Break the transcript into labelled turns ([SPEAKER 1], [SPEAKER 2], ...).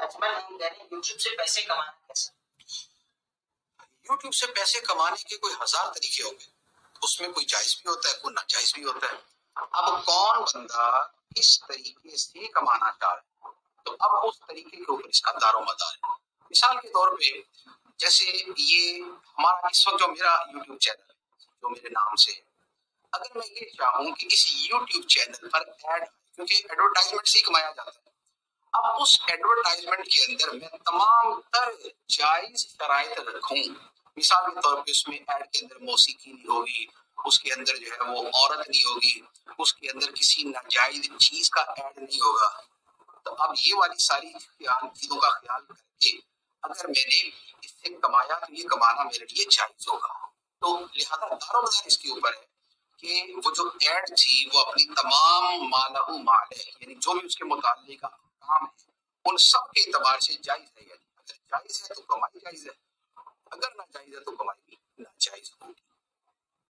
[SPEAKER 1] اجمل نہیں کہہ رہے یوٹیوب سے پیسے کمانا کیسا؟
[SPEAKER 2] یوٹیوب سے پیسے کمانے کے کوئی ہزار طریقے ہوں گے، اس میں کوئی جائز بھی ہوتا ہے، کوئی ناجائز بھی ہوتا ہے۔ اب کون بندہ اس طریقے سے کمانا چاہ رہا ہے تو اب اس طریقے کے اوپر اس کا دار و مدار ہے۔ مثال کے طور پہ جیسے یہ ہمارا اس وقت جو میرا یوٹیوب چینل ہے جو میرے نام سے ہے، اگر میں یہ چاہوں کہ اس یوٹیوب چینل پر ایڈ، کیونکہ ایڈورٹائزمنٹ سے ہی کمایا جاتا ہے، اب اس ایڈورٹائزمنٹ کے اندر میں تمام تر جائز شرائط رکھوں۔ مثال کے طور پہ اس میں ایڈ کے اندر موسیقی نہیں ہوگی، اس کے اندر جو ہے وہ عورت نہیں ہوگی، اس کے اندر کسی ناجائز چیز کا ایڈ نہیں ہوگا۔ تو اب یہ والی ساری چیزوں کا خیال کر کے اگر میں نے اس سے کمایا تو یہ کمانا میرے لیے جائز ہوگا۔ تو لہذا دار و مدار اس کے اوپر ہے کہ وہ جو ایڈ تھی وہ اپنی تمام مالہ مال ہے، یعنی جو بھی اس کے متعلق کام ہے ان سب کے اعتبار سے جائز ہے، یعنی اگر جائز ہے تو کمائی جائز ہے، اگر ناجائز ہے تو